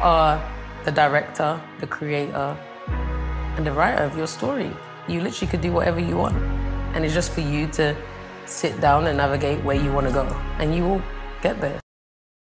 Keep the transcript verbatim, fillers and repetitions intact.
are the director, the creator, and the writer of your story. You literally could do whatever you want. And it's just for you to sit down and navigate where you want to go. And you will get there.